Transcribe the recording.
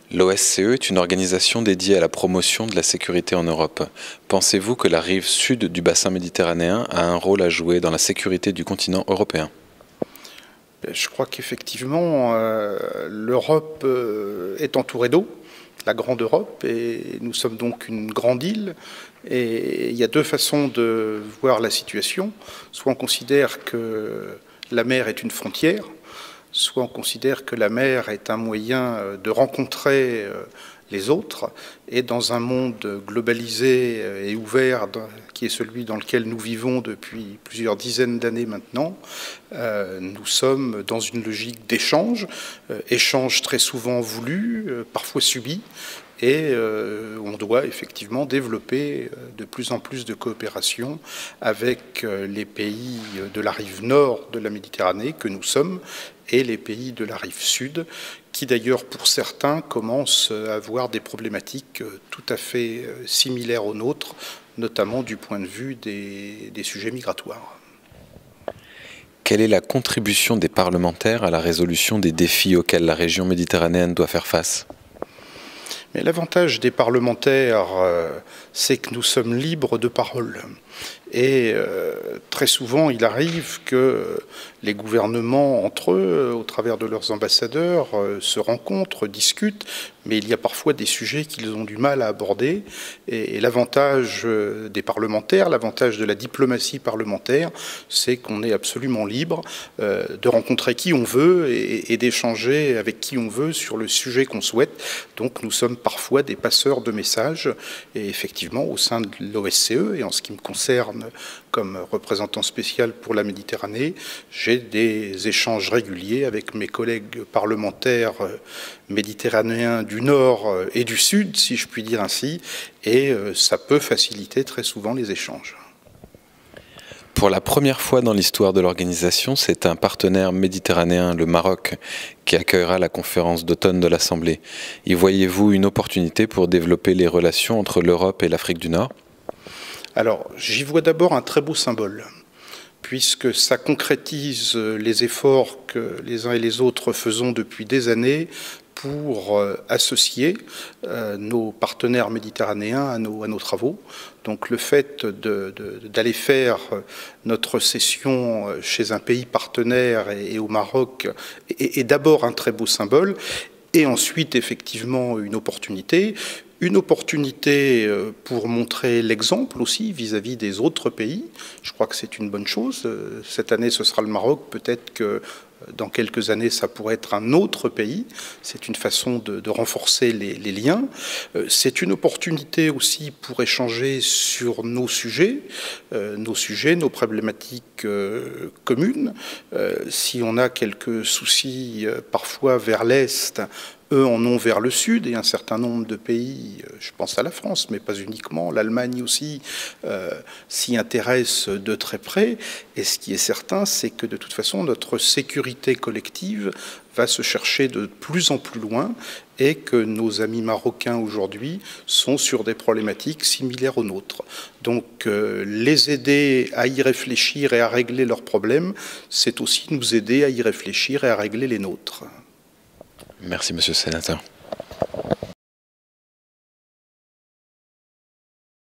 L'OSCE est une organisation dédiée à la promotion de la sécurité en Europe. Pensez-vous que la rive sud du bassin méditerranéen a un rôle à jouer dans la sécurité du continent européen? Je crois qu'effectivement, l'Europe est entourée d'eau, la grande Europe, et nous sommes donc une grande île. Et il y a deux façons de voir la situation. Soit on considère que la mer est une frontière, soit on considère que la mer est un moyen de rencontrer les autres. Et dans un monde globalisé et ouvert, qui est celui dans lequel nous vivons depuis plusieurs dizaines d'années maintenant, nous sommes dans une logique d'échange, échange très souvent voulu, parfois subi, et on doit effectivement développer de plus en plus de coopération avec les pays de la rive nord de la Méditerranée que nous sommes et les pays de la rive sud, qui d'ailleurs pour certains commencent à avoir des problématiques tout à fait similaires aux nôtres, notamment du point de vue des sujets migratoires. Quelle est la contribution des parlementaires à la résolution des défis auxquels la région méditerranéenne doit faire face ? Mais l'avantage des parlementaires, c'est que nous sommes libres de parole. Et très souvent, il arrive que les gouvernements, entre eux, au travers de leurs ambassadeurs, se rencontrent, discutent, mais il y a parfois des sujets qu'ils ont du mal à aborder. Et l'avantage des parlementaires, l'avantage de la diplomatie parlementaire, c'est qu'on est absolument libre de rencontrer qui on veut et d'échanger avec qui on veut sur le sujet qu'on souhaite. Donc nous sommes parfois des passeurs de messages. Et effectivement, au sein de l'OSCE, et en ce qui me concerne comme représentant spécial pour la Méditerranée, j'ai des échanges réguliers avec mes collègues parlementaires méditerranéens du Nord et du Sud, si je puis dire ainsi, et ça peut faciliter très souvent les échanges. Pour la première fois dans l'histoire de l'organisation, c'est un partenaire méditerranéen, le Maroc, qui accueillera la conférence d'automne de l'Assemblée. Y voyez-vous une opportunité pour développer les relations entre l'Europe et l'Afrique du Nord ? Alors, j'y vois d'abord un très beau symbole, puisque ça concrétise les efforts que les uns et les autres faisons depuis des années pour associer nos partenaires méditerranéens à nos travaux. Donc le fait d'aller faire notre session chez un pays partenaire et au Maroc est d'abord un très beau symbole, et ensuite effectivement une opportunité pour montrer l'exemple aussi vis-à-vis des autres pays. Je crois que c'est une bonne chose. Cette année, ce sera le Maroc. Peut-être que dans quelques années, ça pourrait être un autre pays. C'est une façon de renforcer les liens. C'est une opportunité aussi pour échanger sur nos sujets, nos problématiques communes. Si on a quelques soucis parfois vers l'Est, eux en ont vers le sud, et un certain nombre de pays, je pense à la France, mais pas uniquement, l'Allemagne aussi, s'y intéressent de très près. Et ce qui est certain, c'est que de toute façon, notre sécurité collective va se chercher de plus en plus loin, et que nos amis marocains aujourd'hui sont sur des problématiques similaires aux nôtres. Donc les aider à y réfléchir et à régler leurs problèmes, c'est aussi nous aider à y réfléchir et à régler les nôtres. Merci, monsieur le sénateur.